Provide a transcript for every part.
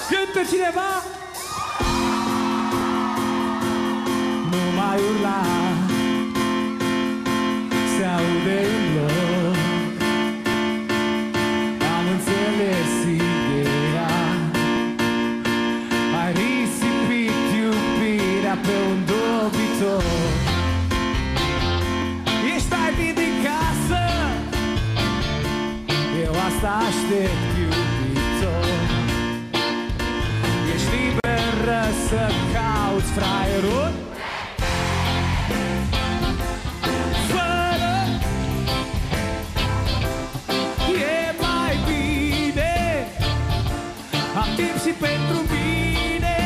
Cântă cineva? Nu mai urla, se aude în bloc. Am înțeles ideea, ai risipit iubirea pe un dobitor. Ești mai bine din casă, eu asta aștept, iubitor. Ești liberă să cauți fraierul, fără e mai bine. Am timp și pentru mine,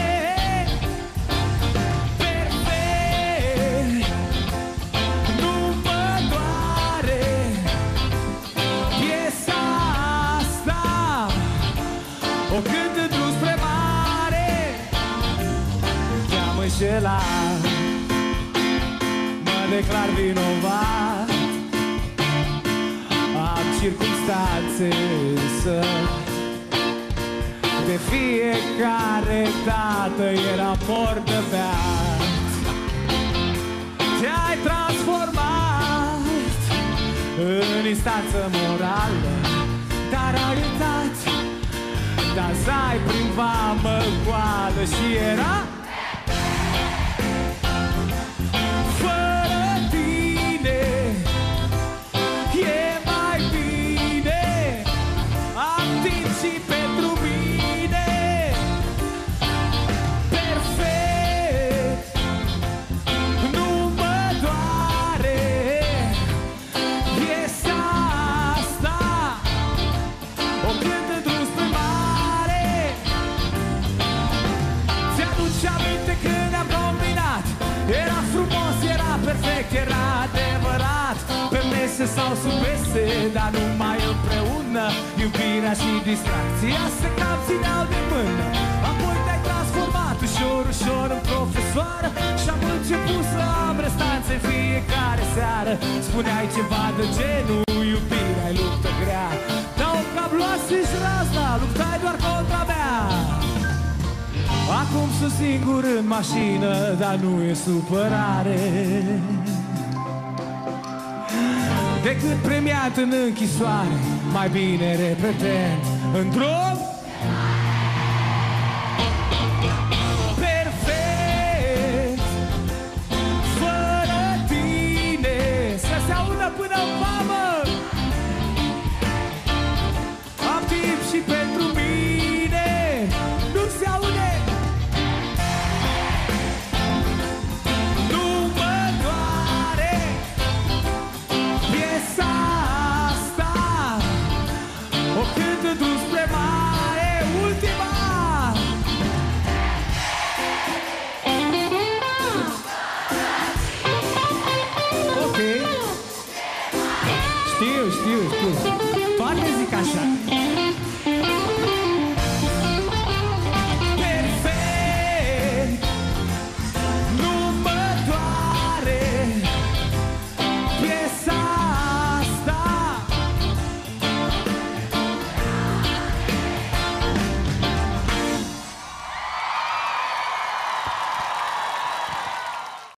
perfect. Nu mă doare piesa asta, o cânt în drum spre mare. Te-am înșelat, mă declar vinovat. Am circunstanțe însă, de fiecare dată era mor de beat. Te-ai transformat în instanță morală, dar ai uitat, dansai prin vamă goală și era fără tine e mai bine. Am timp și pentru mine, perfect. Nu mă doare piesa asta, o cânt în drum spre mare. Ți-aduci aminte când am combinat? Era frumos, era perfect, era adevărat. Pe mese sau sub mese, dar numai împreună. Iubirea și distracția se cam țineau de mână. Apoi te-ai transformat ușor, ușor în profesoară și am început să am restanțe în fiecare seară. Spuneai ceva de genul, iubirea-i luptă grea, dar o cabloasă și razna, luptai doar contra mea. Acum sunt singur în mașină, dar nu e supărare, decât premiat în închisoare, mai bine repetent în drum. Perfect, fără tine, să se audă până în vamă. Am timp și pentru mine, nu se aude. Știu, toate zic așa.